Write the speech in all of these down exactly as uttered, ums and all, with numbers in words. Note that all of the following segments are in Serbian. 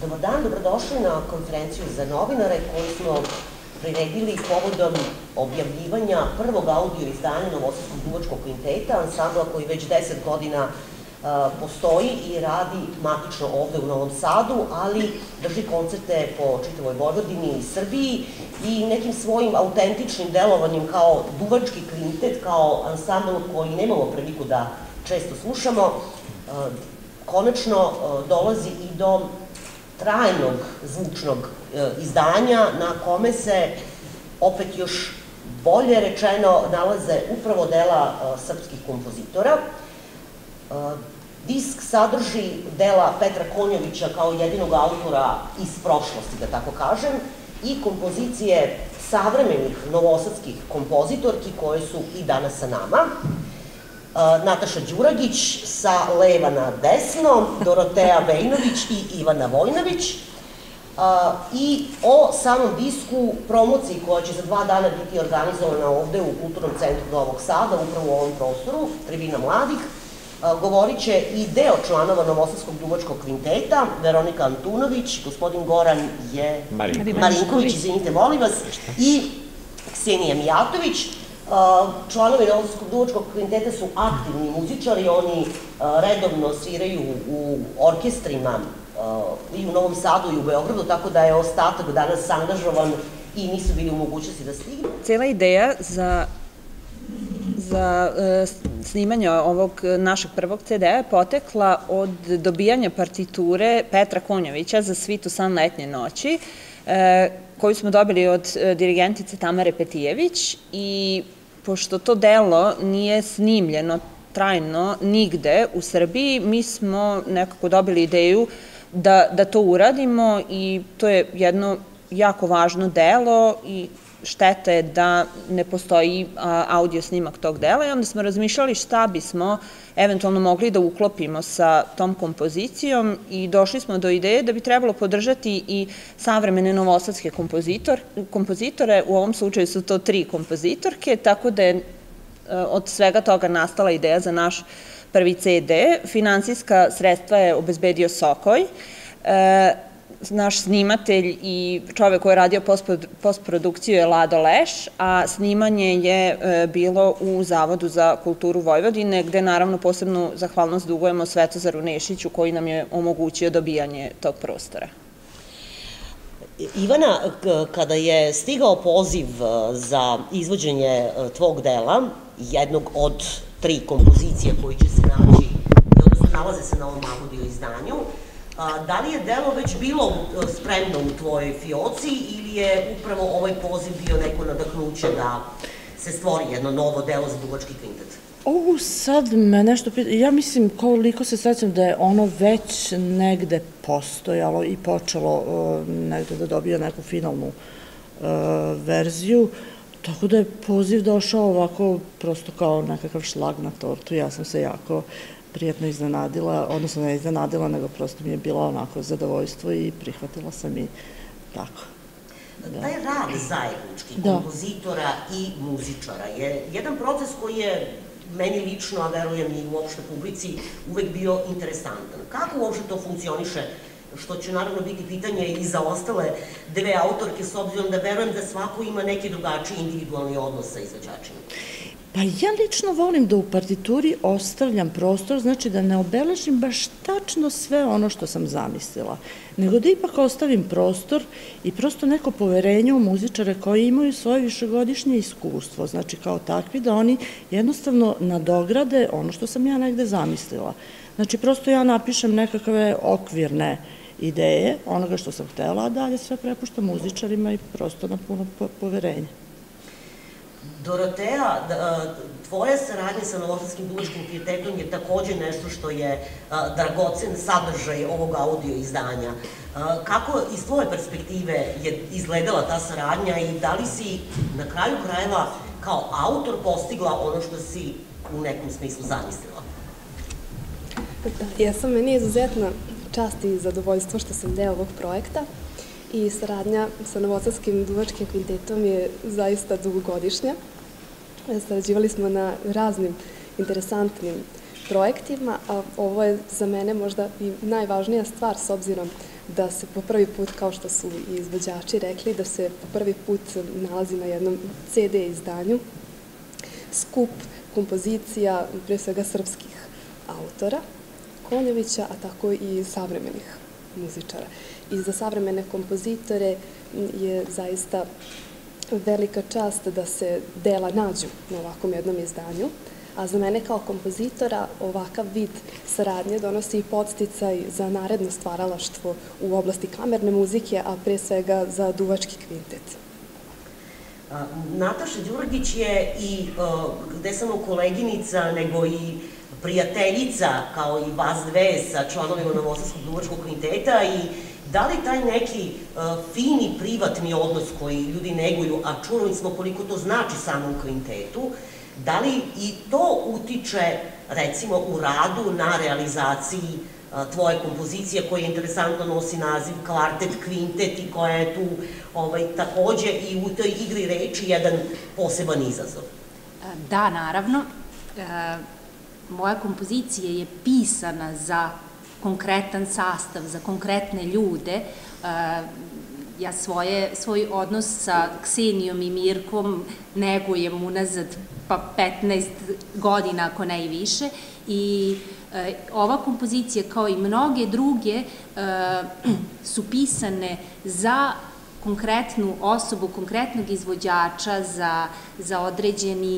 Dobar dan, dobrodošli na konferenciju za novinare koju smo priredili povodom objavljivanja prvog audio izdanja Novosadskog duvačkog kvinteta, ansambla koji već deset godina postoji i radi matično ovde u Novom Sadu, ali drži koncerte po čitavoj Vojvodini i Srbiji i nekim svojim autentičnim delovanjem kao duvački kvintet, kao ansambl koji nemamo priliku da često slušamo, konačno dolazi i do trajnog zvučnog izdanja na kome se, opet još bolje rečeno, nalaze upravo dela srpskih kompozitora. Disk sadrži dela Petra Konjovića kao jedinog autora iz prošlosti, da tako kažem, i kompozicije savremenih novosadskih kompozitorki koje su i danas sa nama. Nataša Đuragić sa leva na desno, Doroteja Vejnović i Ivana Vojnović. I o samom disku, promociji koja će za dva dana biti organizovana ovde u Kulturnom centru Novog Sada, upravo u ovom prostoru, Tribina mladih, govorit će i deo članova Novosadskog duvačkog kvinteta, Veronika Antunović, gospodin Goran je Marinković, izvinite, molim vas, i Ksenija Mijatović. Članovi Novosadskog duvačkog kvinteta su aktivni muzičari, oni redovno sviraju u orkestrima i u Novom Sadu i u Beogradu, tako da je ostatak danas angažovan i nisu bili u mogućnosti da stignu. Cela ideja za za snimanje ovog našeg prvog ce de a je potekla od dobijanja partiture Petra Konjovića za svitu San letnje noći, koju smo dobili od dirigentice Tamare Petijević, i pošto to delo nije snimljeno trajno nigde u Srbiji, mi smo nekako dobili ideju da to uradimo i to je jedno jako važno delo i šteta je da ne postoji audio snimak tog dela i onda smo razmišljali šta bismo eventualno mogli da uklopimo sa tom kompozicijom i došli smo do ideje da bi trebalo podržati i savremene novosadske kompozitore, u ovom slučaju su to tri kompozitorke, tako da je od svega toga nastala ideja za naš prvi ce de. Finansijska sredstva je obezbedio Sokoj, naš snimatelj i čovek koji je radio postprodukciju je Lado Leš, a snimanje je bilo u Zavodu za kulturu Vojvodine, gde naravno posebnu zahvalnost dugujemo Svetozaru Nešiću koji nam je omogućio dobijanje tog prostora. Ivana, kada je stigao poziv za izvođenje tvog dela, jednog od tri kompozicije koji će se naći, odnosno nalaze se na ovom audio izdanju, da li je delo već bilo spremno u tvojoj fioci ili je upravo ovaj poziv bio neko nadahnuće da se stvori jedno novo delo za duvački kvintet? Ovo sad me nešto pita, ja mislim koliko se sećam da je ono već negde postojalo i počelo negde da dobija neku finalnu verziju, tako da je poziv došao ovako prosto kao nekakav šlag na tortu. Ja sam se jako prijatno iznenadila, odnosno ne iznenadila, nego prosto mi je bilo onako zadovoljstvo i prihvatila sam i tako. Taj rad zajednički kompozitora i muzičara je jedan proces koji je meni lično, a verujem i uopšte publici, uvek bio interesantan. Kako uopšte to funkcioniše, što će naravno biti pitanje i za ostale dve autorke, s obzirom da verujem da svako ima neki drugačiji individualni odnos sa izvođačima? Pa ja lično volim da u partituri ostavljam prostor, znači da ne obeležim baš tačno sve ono što sam zamislila, nego da ipak ostavim prostor i prosto neko poverenje u muzičare koji imaju svoje višegodišnje iskustvo, znači kao takvi da oni jednostavno nadograde ono što sam ja negde zamislila. Znači prosto ja napišem nekakve okvirne ideje, onoga što sam htela, a dalje sve prepuštam muzičarima i prosto na puno poverenje. Doroteja, tvoja saradnja sa Novosadskim duvačkim kvintetom je takođe nešto što je dragocen sadržaj ovog audio izdanja. Kako iz tvoje perspektive je izgledala ta saradnja i da li si na kraju krajeva kao autor postigla ono što si u nekom smislu zamislila? Ja sam, meni je izuzetna čast i zadovoljstvo što sam deo ovog projekta i saradnja sa Novosadskim duvačkim kvintetom je zaista dugogodišnja. Sarađivali smo na raznim interesantnim projektima, a ovo je za mene možda i najvažnija stvar s obzirom da se po prvi put, kao što su i izvođači rekli, da se po prvi put nalazi na jednom ce de izdanju skup kompozicija, pre svega srpskih autora, Konjovića, a tako i savremenih muzičara. I za savremene kompozitore je zaista velika čast da se dela nađu na ovakvom jednom izdanju, a za mene kao kompozitora ovakav vid saradnje donosi i podsticaj za naredno stvaralaštvo u oblasti kamerne muzike, a pre svega za duvački kvintet. Nataša Đurđić je i gde samo koleginica, nego i prijateljica, kao i vas dve, sa članovima Novosadskog duvačkog kvinteta i da li taj neki fini, privatni odnos koji ljudi neguju, a čuli smo koliko to znači samom kvintetu, da li i to utiče, recimo, u radu na realizaciji tvoje kompozicije koja interesantno nosi naziv kvartet, kvintet i koja je tu takođe i u toj igri reči jedan poseban izazov? Da, naravno. Moja kompozicija je pisana za konkretan sastav, za konkretne ljude. Ja svoj odnos sa Ksenijom i Mirkom negujem unazad pa petnaest godina, ako ne i više. I ova kompozicija, kao i mnoge druge, su pisane za konkretnu osobu, konkretnog izvođača, za određeni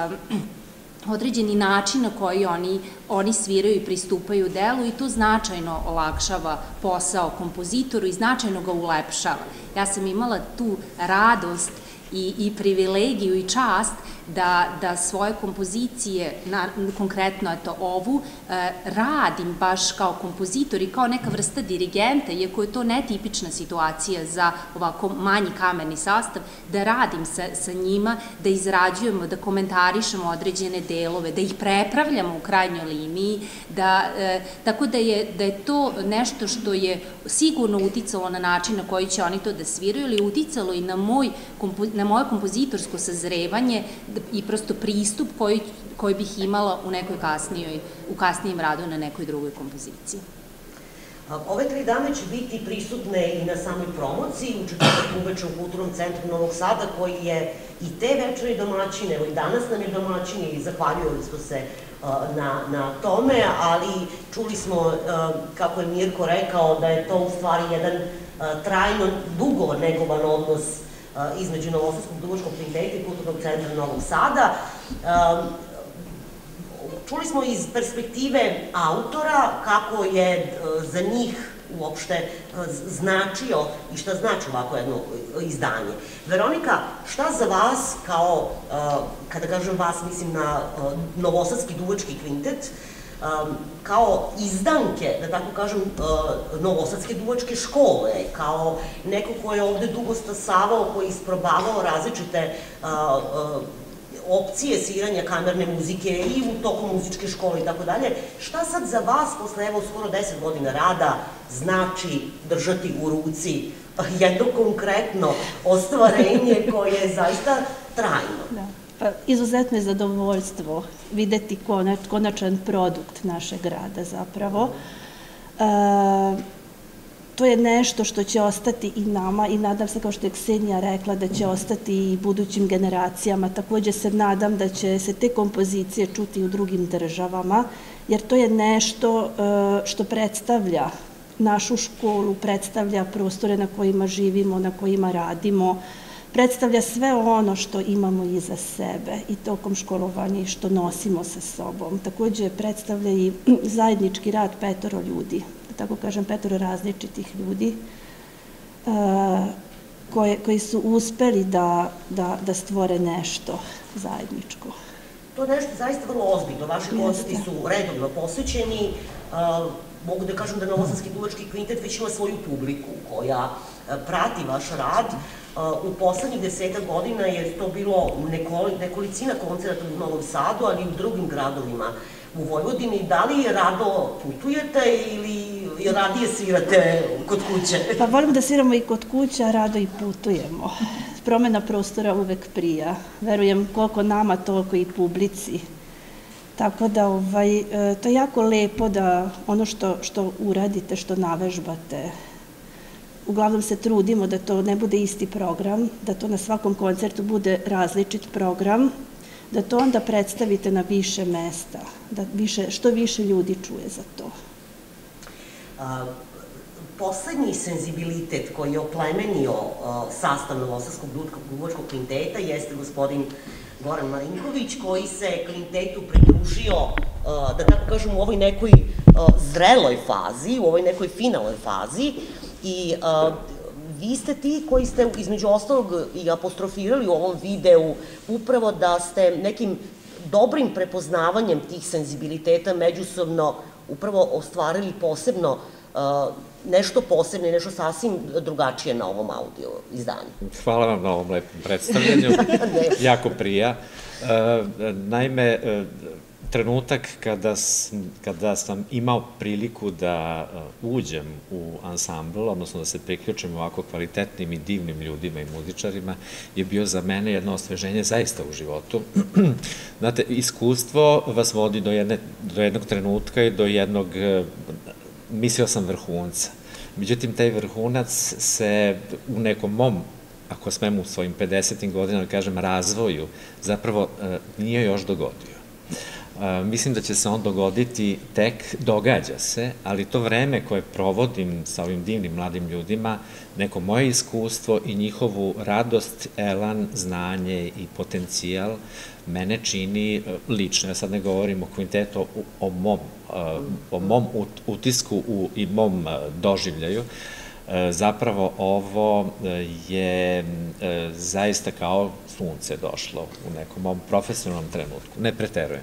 određeni način na koji oni sviraju i pristupaju delu i to značajno olakšava posao kompozitoru i značajno ga ulepšava. Ja sam imala tu radost i privilegiju i čast da svoje kompozicije, konkretno eto ovu, radim baš kao kompozitor i kao neka vrsta dirigenta, iako je to netipična situacija za ovako manji kamerni sastav, da radim sa njima, da izrađujemo, da komentarišemo određene delove, da ih prepravljamo u krajnjoj liniji, tako da je to nešto što je sigurno uticalo na način na koji će oni to da sviraju, ali uticalo i na moje kompozitorsko sazrevanje i prosto pristup koji bih imala u nekoj kasnijoj, u kasnijem radu na nekoj drugoj kompoziciji. Ove tri dane će biti prisutne i na samoj promociji u četvrtak uveče u Kulturnom centru Novog Sada, koji je i te večeri domaćin, evo i danas nam je domaćin i zahvaljujemo smo se na tome, ali čuli smo, kako je Mirko rekao, da je to u stvari jedan trajno, dugo negovan odnos između Novosadskog duvačkog kvinteta i Kulturnog centra Novog Sada. Čuli smo iz perspektive autora kako je za njih uopšte značio i šta znači ovako jedno izdanje. Veronika, šta za vas kao, kada kažem vas, mislim na Novosadski duvački kvintet, kao izdanke, da tako kažem, Novosadske duvačke škole, kao neko ko je ovde dugo stasavao, koji je isprobavao različite opcije sviranja kamerne muzike i u toku muzičke škole i tako dalje. Šta sad za vas, posle evo skoro deset godina rada, znači držati u ruci jedno konkretno ostvarenje koje je zaista trajno? Izuzetno je zadovoljstvo videti konačan produkt našeg rada zapravo. To je nešto što će ostati i nama i nadam se, kao što je Ksenija rekla, da će ostati i budućim generacijama. Takođe se nadam da će se te kompozicije čuti u drugim državama, jer to je nešto što predstavlja našu školu, predstavlja prostore na kojima živimo, na kojima radimo, predstavlja sve ono što imamo iza sebe i tokom školovanja i što nosimo sa sobom. Takođe predstavlja i zajednički rad petoro ljudi, da tako kažem, petoro različitih ljudi koji su uspeli da stvore nešto zajedničko. To je nešto zaista vrlo ozbiljno. Vaši koncerti su redovno posvećeni. Mogu da kažem da Novosadski duvački kvintet već ima svoju publiku koja prati vaš rad. U poslednjih deseta godina je to bilo nekolicina koncerta u Novom Sadu, ali i u drugim gradovima u Vojvodini. Da li rado putujete ili radije svirate kod kuće? Pa volimo da sviramo i kod kuće, a rado i putujemo. Promena prostora uvek prija. Verujem koliko nama, toliko i publici. Tako da to je jako lepo da ono što uradite, što navežbate, uglavnom se trudimo da to ne bude isti program, da to na svakom koncertu bude različit program, da to onda predstavite na više mesta, da više, što više ljudi čuje za to. A, poslednji senzibilitet koji je oplemenio a, sastav Novosadskog duvačkog kvinteta jeste gospodin Goran Marinković, koji se kvintetu pridružio, a, da tako kažem, u ovoj nekoj a, zreloj fazi, u ovoj nekoj finalnoj fazi i a, vi ste ti koji ste između ostalog i apostrofirali u ovom videu upravo da ste nekim dobrim prepoznavanjem tih senzibiliteta međusobno upravo ostvarili posebno nešto posebno i nešto sasvim drugačije na ovom audio izdanju. Hvala vam na ovom lepom predstavljanju, jako prija. Naime, trenutak kada sam imao priliku da uđem u ansambl, odnosno da se priključim ovako kvalitetnim i divnim ljudima i muzičarima, je bio za mene jedno osveženje zaista u životu. Znate, iskustvo vas vodi do jednog trenutka i do jednog, mislio sam, vrhunca. Međutim, taj vrhunac se u nekom mom, ako smem u svojim pedesetim godinama, da kažem, razvoju, zapravo nije još dogodio. Mislim da će se on dogoditi tek, događa se, ali to vreme koje provodim sa ovim divnim mladim ljudima, neko moje iskustvo i njihovu radost, elan, znanje i potencijal mene čini lično. Ja sad ne govorim o kvintetu, o mom, o mom utisku i mom doživljaju. Zapravo ovo je zaista kao sunce došlo u nekom mom profesionalnom trenutku, ne preterujem.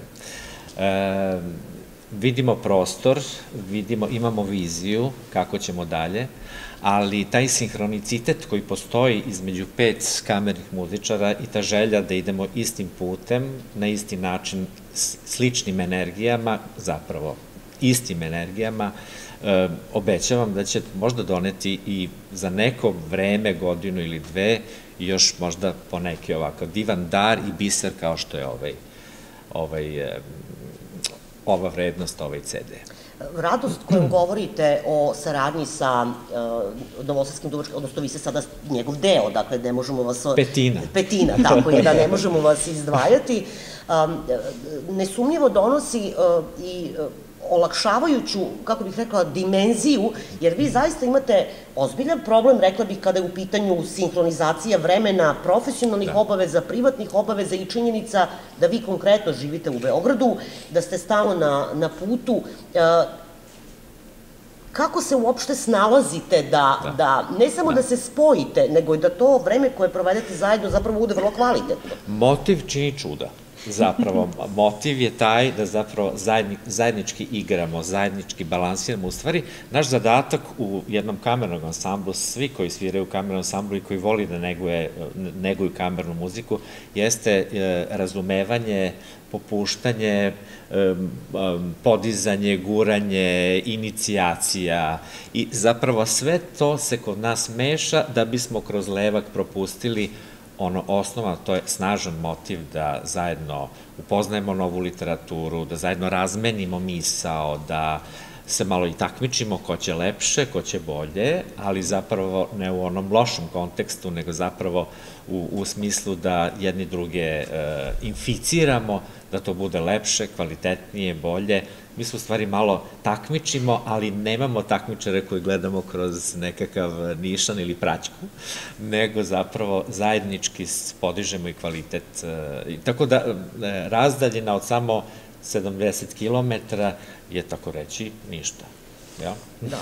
Vidimo prostor, vidimo, imamo viziju kako ćemo dalje, ali taj sinhronicitet koji postoji između pet kamernih muzičara i ta želja da idemo istim putem, na isti način, sličnim energijama, zapravo istim energijama, obećavam da će možda doneti i za neko vreme, godinu ili dve, još možda poneki ovakav divan dar i biser kao što je ovaj, ova vrednost, ovaj ce de. Radost kojom govorite o saradnji sa Novosadskim duvačkim, odnosno vi ste sada njegov deo, dakle ne možemo vas... Petina. Petina, tako je, da ne možemo vas izdvajati. Nesumnjivo donosi i olakšavajuću, kako bih rekla, dimenziju, jer vi zaista imate ozbiljan problem, rekla bih, kada je u pitanju sinhronizacija vremena, profesionalnih obaveza, privatnih obaveza i činjenica da vi konkretno živite u Beogradu, da ste stalno na putu. Kako se uopšte snalazite da, ne samo da se spojite, nego i da to vreme koje provedete zajedno zapravo bude vrlo kvalitetno? Motiv čini čuda. Zapravo, motiv je taj da zapravo zajednički igramo, zajednički balansiramo. U stvari, naš zadatak u jednom kamernom ansamblu, svi koji sviraju u kamernom ansamblu i koji voli da neguju kamernu muziku, jeste razumevanje, popuštanje, podizanje, guranje, inicijacija i zapravo sve to se kod nas meša da bismo kroz levak propustili ono osnova, to je snažan motiv da zajedno upoznajemo novu literaturu, da zajedno razmenimo misao, da se malo i takmičimo ko će lepše, ko će bolje, ali zapravo ne u onom lošem kontekstu, nego zapravo u smislu da jedni druge inficiramo, da to bude lepše, kvalitetnije, bolje. Mi se u stvari malo takmičimo, ali nemamo takmičare koji gledamo kroz nekakav nišan ili praćku, nego zapravo zajednički podižemo i kvalitet. Tako da razdaljina od samo sedamdeset kilometara je, tako reći, ništa. Da.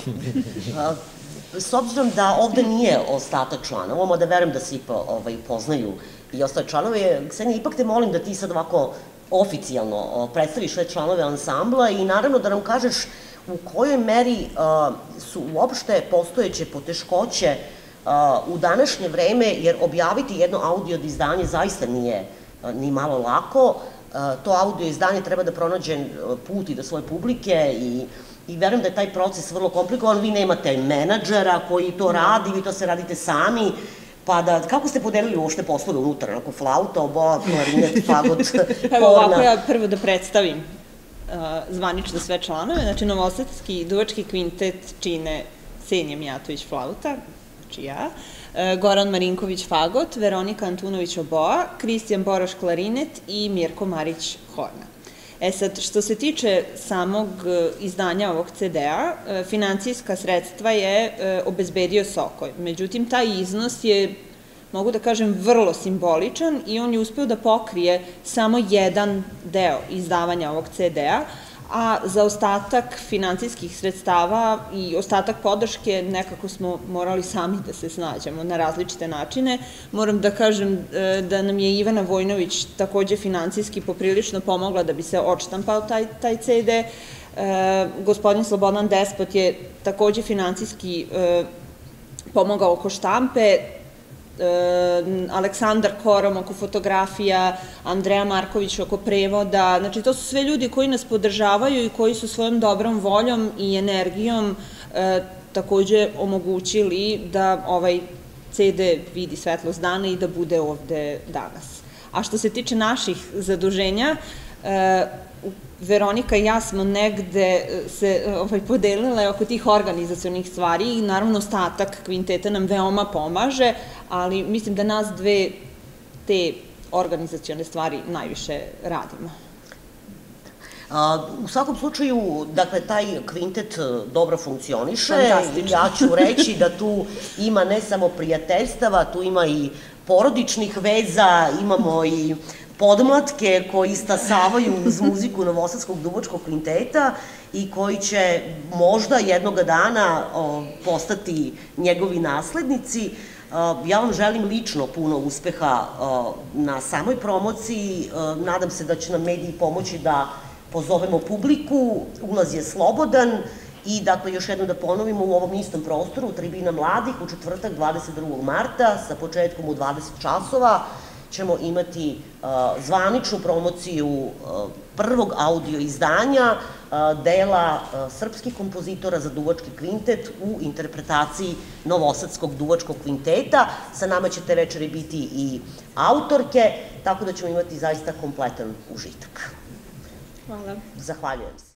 S obzirom da ovde nije ostatak članova, mada verujem da se poznaju i ostale članove, Ksenija, ipak te molim da ti sad ovako oficijalno predstaviš sve članove ansambla i naravno da nam kažeš u kojoj meri su uopšte postojeće poteškoće u današnje vreme, jer objaviti jedno audio izdanje zaista nije ni malo lako. To audio izdanje treba da pronađe put i do svoje publike i verujem da je taj proces vrlo komplikovan. Vi nemate menadžera koji to radi, vi to se radite sami. Pa da, kako ste podelili uopšte poslove unutar, onako flauta, oboa, klarinet, fagot, korna? Evo ovako ja prvo da predstavim zvanično sve članove. Znači, Novosadski duvački kvintet čine Ksenija Mijatović flauta, znači ja, Goran Marinković fagot, Veronika Antunović oboa, Kristijan Boroš klarinet i Mirko Marić horna. E sad, što se tiče samog izdanja ovog ce de-a, financijska sredstva je obezbedio Sokoj. Međutim, taj iznos je, mogu da kažem, vrlo simboličan i on je uspeo da pokrije samo jedan deo izdavanja ovog ce de-a, a za ostatak financijskih sredstava i ostatak podrške nekako smo morali sami da se snađemo na različite načine. Moram da kažem da nam je Ivana Vojnović takođe financijski poprilično pomogla da bi se odštampao taj, taj ce de. Gospodin Slobodan Despot je takođe financijski pomogao oko štampe, Aleksandar Korom oko fotografija, Andreja Marković oko prevoda. Znači, to su sve ljudi koji nas podržavaju i koji su svojom dobrom voljom i energijom takođe omogućili da ovaj ce de vidi svetlost dana i da bude ovde danas. A što se tiče naših zaduženja, Veronika i ja smo negde se podelile oko tih organizacionih stvari i naravno ostatak kvinteta nam veoma pomaže, ali mislim da nas dve te organizacione stvari najviše radimo. U svakom slučaju, dakle, taj kvintet dobro funkcioniše. Ja ću reći da tu ima ne samo prijateljstava, tu ima i porodičnih veza, imamo i podmlatke koji stasavaju uz muziku Novosadskog duvačkog kvinteta i koji će možda jednoga dana postati njegovi naslednici. Ja vam želim lično puno uspeha na samoj promociji. Nadam se da će nam mediji pomoći da pozovemo publiku. Ulaz je slobodan i, dakle, još jednom da ponovimo, u ovom istom prostoru, Tribina mladih, u četvrtak dvadeset drugog marta, sa početkom u dvadeset časova, ćemo imati zvaničnu promociju prvog audio izdanja dela srpskih kompozitora za duvački kvintet u interpretaciji Novosadskog duvačkog kvinteta. Sa nama će te večeri biti i autorke, tako da ćemo imati zaista kompletan užitak. Hvala. Zahvaljujem se.